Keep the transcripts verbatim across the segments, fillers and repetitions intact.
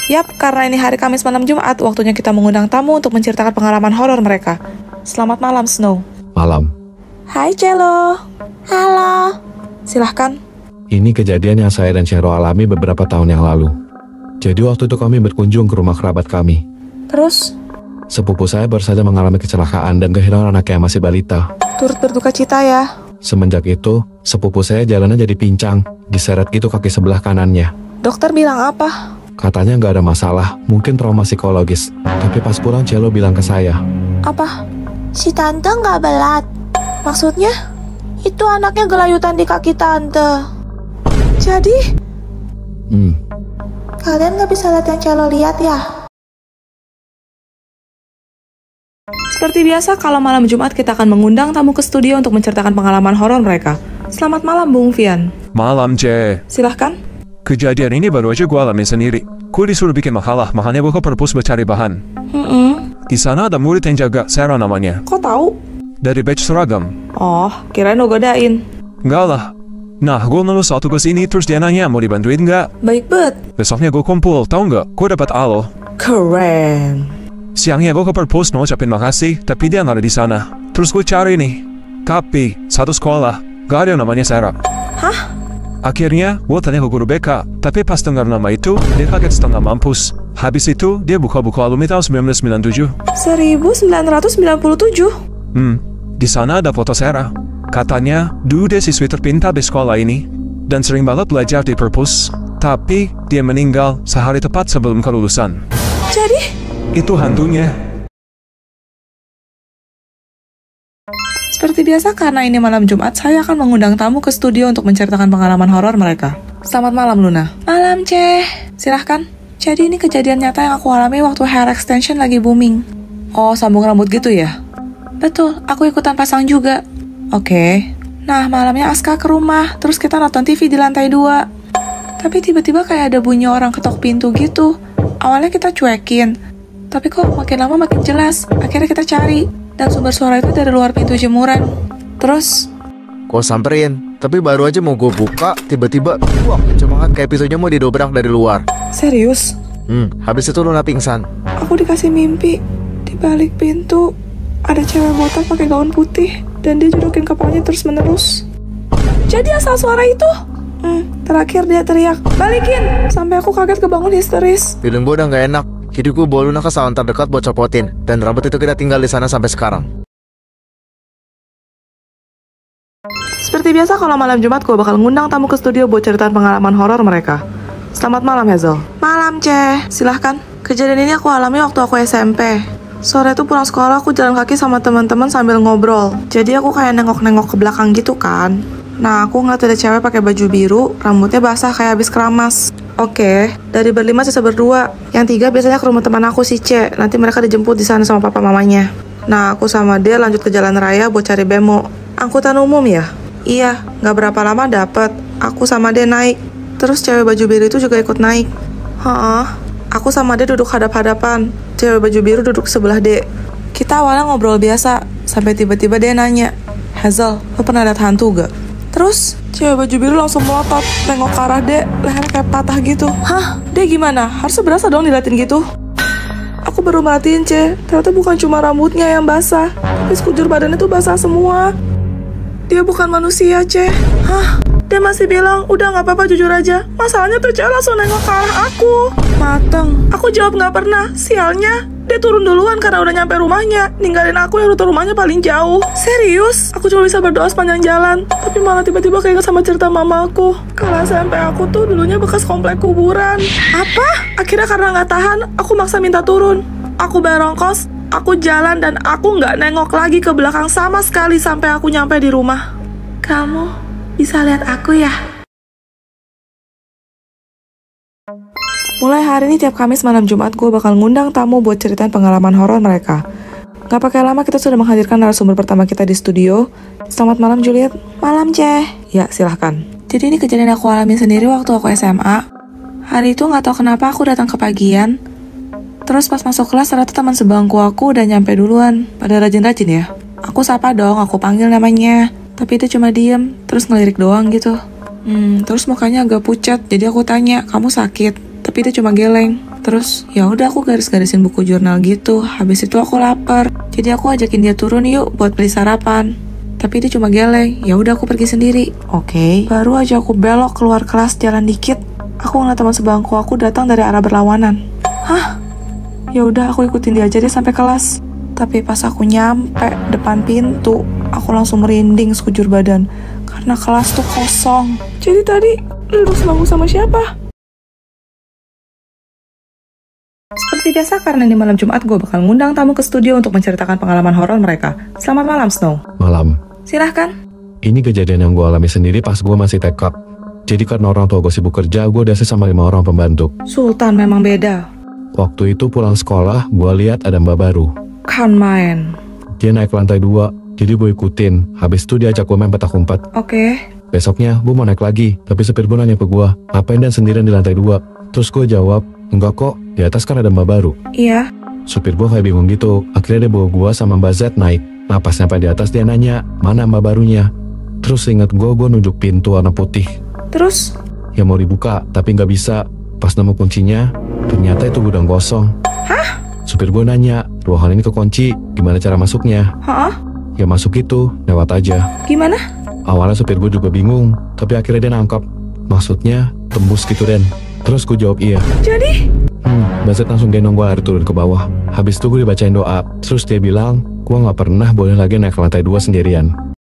Yap, karena ini hari Kamis malam Jumat, waktunya kita mengundang tamu untuk menceritakan pengalaman horor mereka. Selamat malam, Snow. Malam. Hai, Cello. Halo. Silahkan. Ini kejadian yang saya dan Chero alami beberapa tahun yang lalu. Jadi waktu itu kami berkunjung ke rumah kerabat kami. Terus? Sepupu saya baru saja mengalami kecelakaan dan kehilangan anaknya yang masih balita. Turut berduka cita ya. Semenjak itu, sepupu saya jalannya jadi pincang, diseret gitu kaki sebelah kanannya. Dokter bilang apa? Katanya nggak ada masalah, mungkin trauma psikologis. Tapi pas pulang Cello bilang ke saya. Apa? Si tante nggak belat? Maksudnya? Itu anaknya gelayutan di kaki tante. Jadi? Hmm. Kalian nggak bisa lihat yang Cello lihat ya? Seperti biasa, kalau malam Jumat kita akan mengundang tamu ke studio untuk menceritakan pengalaman horor mereka. Selamat malam, Bung Fian. Malam, C. Silahkan. Kejadian ini baru aja gue alami sendiri. Gue disuruh bikin makalah, makanya gue ke perpus mencari bahan. Hmm. Di sana ada murid yang jaga, Sarah namanya. Kok tahu? Dari batch seragam. Oh, kirain lo godain. Enggak lah. Nah, gue lulus waktu ke sini, terus dia nanya mau dibantuin nggak? Baik bet. Besoknya gue kumpul, tau nggak? Gue dapat alo. Keren. Siangnya gue ke perpus mau ucapin makasih, tapi dia nggak ada di sana. Terus gue cari nih. Tapi, satu sekolah, gak ada yang namanya Sarah. Hah? Akhirnya, gue tanya ke guru B K, tapi pas dengar nama itu, dia kaget setengah mampus. Habis itu, dia buka buku alumni tahun seribu sembilan ratus sembilan puluh tujuh. seribu sembilan ratus sembilan puluh tujuh? Hmm, di sana ada foto Sarah. Katanya, dulu dia siswi terpintar di sekolah ini, dan sering banget belajar di perpus. Tapi, dia meninggal sehari tepat sebelum kelulusan. Jadi? Itu hantunya. Seperti biasa, karena ini malam Jumat, saya akan mengundang tamu ke studio untuk menceritakan pengalaman horor mereka. Selamat malam, Luna. Malam, Ceh. Silahkan. Jadi ini kejadian nyata yang aku alami waktu hair extension lagi booming. Oh, sambung rambut gitu ya? Betul, aku ikutan pasang juga. Oke. Nah, malamnya Aska ke rumah, terus kita nonton T V di lantai dua. Tapi tiba-tiba kayak ada bunyi orang ketok pintu gitu. Awalnya kita cuekin, tapi kok makin lama makin jelas. Akhirnya kita cari, dan sumber suara itu dari luar pintu jemuran. Terus? Kau samperin, tapi baru aja mau gue buka, tiba-tiba wah, kenceng banget kayak pintunya mau didobrak dari luar. Serius? Hmm, habis itu Luna pingsan. Aku dikasih mimpi, di balik pintu ada cewek botak pakai gaun putih, dan dia judukin kepalanya terus-menerus. Jadi asal suara itu? Hmm, terakhir dia teriak, balikin! Sampai aku kaget kebangun histeris. Feeling gue udah gak enak. Jadi gue bawa Luna ke salon terdekat buat copotin, dan rambut itu kita tinggal di sana sampai sekarang. Seperti biasa, kalau malam Jumat gue bakal ngundang tamu ke studio buat ceritaan pengalaman horor mereka. Selamat malam, Hazel. Malam, Ceh. Silahkan. Kejadian ini aku alami waktu aku S M P. Sore itu pulang sekolah, aku jalan kaki sama teman-teman sambil ngobrol. Jadi aku kayak nengok-nengok ke belakang gitu kan. Nah, aku ngeliat ada cewek pakai baju biru, rambutnya basah kayak habis keramas. Oke, dari berlima sisa berdua. Yang tiga biasanya ke rumah teman aku si C. Nanti mereka dijemput di sana sama papa mamanya. Nah, aku sama dia lanjut ke jalan raya buat cari bemo. Angkutan umum ya? Iya, nggak berapa lama dapet. Aku sama dia naik. Terus cewek baju biru itu juga ikut naik. Heeh. Aku sama dia duduk hadap-hadapan. Cewek baju biru duduk sebelah D. Kita awalnya ngobrol biasa, sampai tiba-tiba dia nanya, Hazel, lo pernah lihat hantu gak? Terus, cewek baju biru langsung melotot, nengok ke arah D, lehernya kayak patah gitu. Hah? D gimana? Harusnya berasa dong diliatin gitu. Aku baru merhatiin, C. Ternyata bukan cuma rambutnya yang basah, tapi sekujur badannya tuh basah semua. Dia bukan manusia, C. Hah? Dia masih bilang, udah gak apa-apa jujur aja. Masalahnya tuh cewek langsung nengok ke arah aku. Mateng. Aku jawab gak pernah. Sialnya, dia turun duluan karena udah nyampe rumahnya. Ninggalin aku yang rute rumahnya paling jauh. Serius? Aku cuma bisa berdoa sepanjang jalan. Tapi malah tiba-tiba keinget sama cerita mama aku. Kalau S M P aku tuh dulunya bekas komplek kuburan. Apa? Akhirnya karena gak tahan, aku maksa minta turun. Aku bayar ongkos, aku jalan dan aku gak nengok lagi ke belakang sama sekali sampai aku nyampe di rumah. Kamu bisa lihat aku ya? Mulai hari ini tiap Kamis malam Jumat gue bakal ngundang tamu buat ceritain pengalaman horor mereka. Gak pakai lama kita sudah menghadirkan narasumber pertama kita di studio. Selamat malam Juliet. Malam Ceh. Ya silahkan. Jadi ini kejadian aku alami sendiri waktu aku S M A. Hari itu gak tahu kenapa aku datang ke pagian. Terus pas masuk kelas ternyata teman sebangku aku udah nyampe duluan. Pada rajin-rajin ya. Aku sapa dong, aku panggil namanya. Tapi dia cuma diem, terus ngelirik doang gitu. Hmm, terus mukanya agak pucat, jadi aku tanya, kamu sakit? Tapi dia cuma geleng. Terus ya udah aku garis-garisin buku jurnal gitu. Habis itu aku lapar. Jadi aku ajakin dia turun yuk buat beli sarapan. Tapi dia cuma geleng. Ya udah aku pergi sendiri. Oke. Okay. Baru aja aku belok keluar kelas jalan dikit, aku ngeliat teman sebangku aku datang dari arah berlawanan. Hah? Ya udah aku ikutin dia aja deh sampai kelas. Tapi pas aku nyampe depan pintu, aku langsung merinding sekujur badan karena kelas tuh kosong. Jadi tadi duduk sebangku sama siapa? Seperti biasa, karena di malam Jumat gue bakal ngundang tamu ke studio untuk menceritakan pengalaman horor mereka. Selamat malam, Snow. Malam. Silahkan. Ini kejadian yang gue alami sendiri pas gue masih T K. Jadi karena orang tua gue sibuk kerja, gue diasi sama lima orang pembantu. Sultan memang beda. Waktu itu pulang sekolah, gue lihat ada mbak baru. Kan main. Dia naik ke lantai dua, jadi gue ikutin. Habis itu dia ajak gue main petak umpet. Oke. Okay. Besoknya, gue mau naik lagi, tapi supir gue nanya ke gue, ngapain dan sendirian di lantai dua? Terus gue jawab, enggak kok, di atas kan ada mbak baru. Iya. Supir gue kayak bingung gitu, akhirnya dia bawa gue sama mbak Z naik. Nah pas nyampe di atas dia nanya, mana mbak barunya? Terus inget gue, gue nunjuk pintu warna putih. Terus? Ya mau dibuka, tapi nggak bisa. Pas nemu kuncinya, ternyata itu gudang kosong. Hah? Supir gue nanya, ruangan ini kekunci, gimana cara masuknya? Hah? Ya masuk itu, lewat aja. Gimana? Awalnya supir gue juga bingung, tapi akhirnya dia nangkep. Maksudnya, tembus gitu Den. Terus gue jawab iya. Jadi? Hmm, Mbak Z langsung gendong gue lari turun ke bawah. Habis itu gue dibacain doa. Terus dia bilang, gue gak pernah boleh lagi naik ke lantai dua sendirian.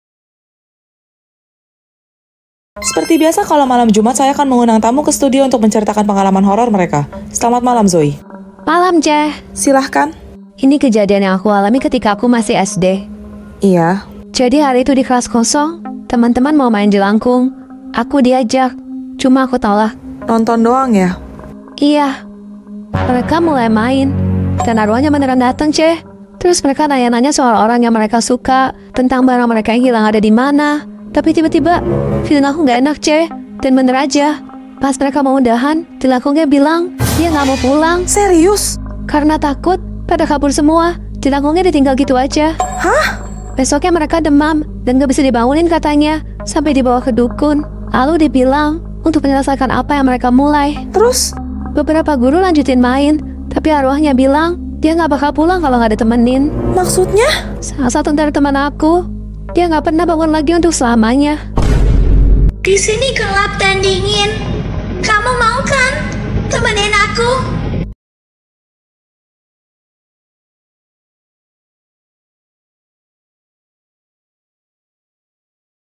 Seperti biasa, kalau malam Jumat saya akan mengundang tamu ke studio untuk menceritakan pengalaman horor mereka. Selamat malam, Zoe. Malam, Ceh. Silahkan. Ini kejadian yang aku alami ketika aku masih S D. Iya. Jadi hari itu di kelas kosong, teman-teman mau main jelangkung. Aku diajak, cuma aku tolak. Nonton doang ya? Iya. Mereka mulai main, dan arwahnya beneran datang, Ceh. Terus mereka nanya-nanya soal orang yang mereka suka, tentang barang mereka yang hilang ada di mana. Tapi tiba-tiba, feeling aku gak enak, Ceh. Dan bener aja, pas mereka mau udahan, jelangkungnya bilang, dia gak mau pulang. Serius? Karena takut, pada kabur semua. Jelangkungnya ditinggal gitu aja. Hah? Besoknya mereka demam, dan gak bisa dibangunin katanya, sampai dibawa ke dukun. Lalu dibilang, untuk menyelesaikan apa yang mereka mulai. Terus? Beberapa guru lanjutin main, tapi arwahnya bilang, dia gak bakal pulang kalau gak ditemenin. Maksudnya? Salah satu dari teman aku, dia gak pernah bangun lagi untuk selamanya. Di sini gelap dan dingin. Kamu mau kan temenin aku?